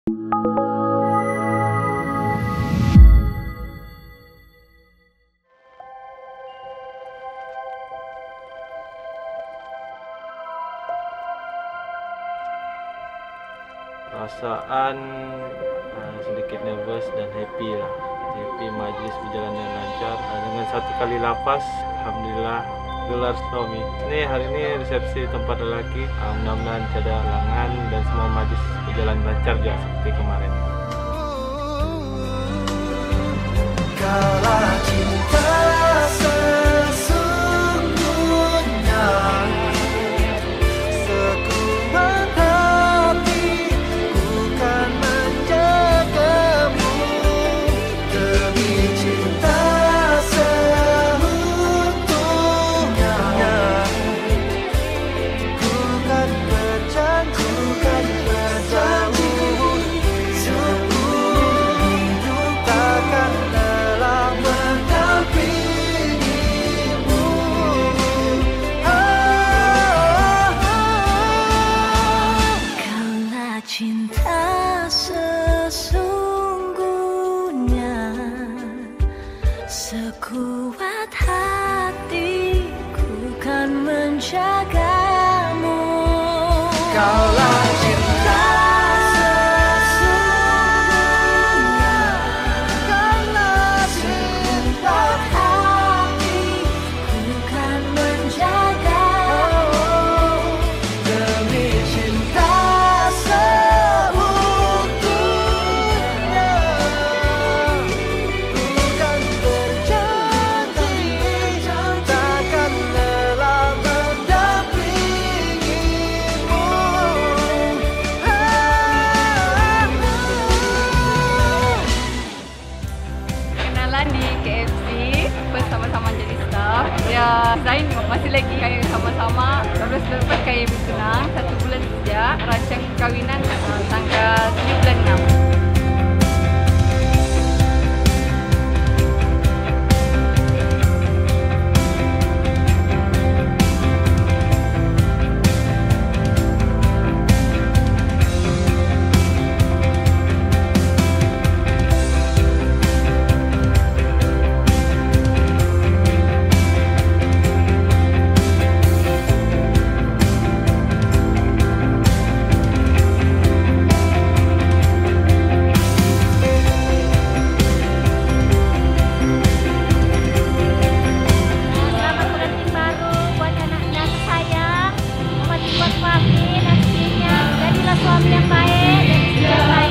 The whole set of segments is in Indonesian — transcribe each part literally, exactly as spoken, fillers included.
Perasaan uh, sedikit nervous dan happy lah. Happy majlis berjalan dengan lancar. Uh, dengan satu kali lapas, alhamdulillah gelar suami. Ini hari ini resepsi tempat lelaki. Uh, mudah-mudahan tiada halangan dan semua majlis berjalan lancar juga seperti kemarin. Kalau cinta sesungguhnya sekuat hati, ku kan menjagamu demi cinta seutuhnya. Ku kan berjanji, ku kan berjanji seumur hidup takkan lelah mendampingimu. Oh, oh, oh. Kaulah cinta sesungguhnya, sekuat hati, ku kan menjagamu. Kaulah cinta sesungguhnya, kaulah cinta hati, ku kan menjagamu demi cinta seutuhnya. Ku kan berjanji takkan lelah mendampingimu. Kenalan di K F C, bersama-sama jadi staff. Ya, selain masih lagi kaya sama-sama. Terus lepas kaya bertunang satu bulan saja. Rancang perkahwinan uh, tanggal tujuh bulan enam. Selamat pengantin baru buat anaknya tersayang. Muhammad Iqbal Fahmi, nantinya jadilah suami yang baik dan istri yang baik.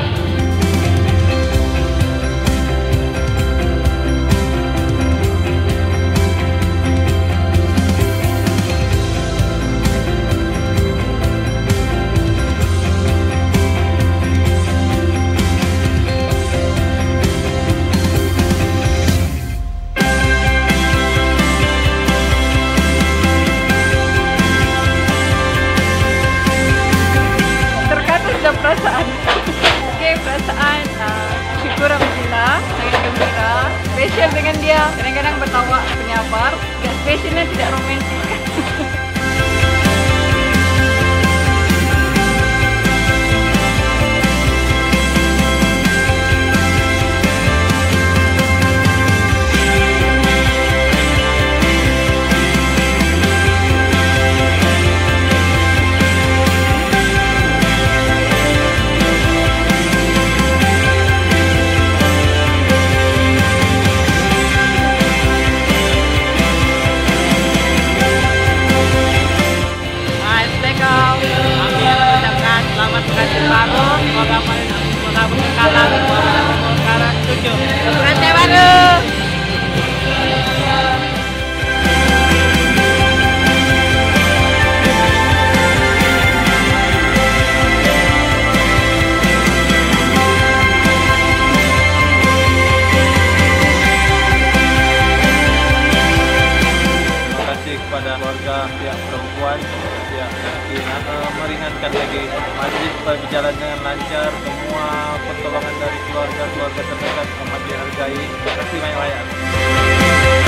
Terkata sudah perasaan. Oke, perasaan uh, syukur alhamdulillah, sangat gembira. Spesial dengan dia, kadang-kadang bertawa penyabar. Gak spesialnya tidak romantis. Kami mengucapkan selamat pengantin baru, semoga semoga berkalah, semoga semoga setuju. Pengantin baru. Terima kasih kepada keluarga pihak perempuan, pihak laki, uh, meringankan lagi majlis berjalan dengan lancar. Semua pertolongan dari keluarga keluarga terdekat amat dihargai. Terima kasih banyak-banyak.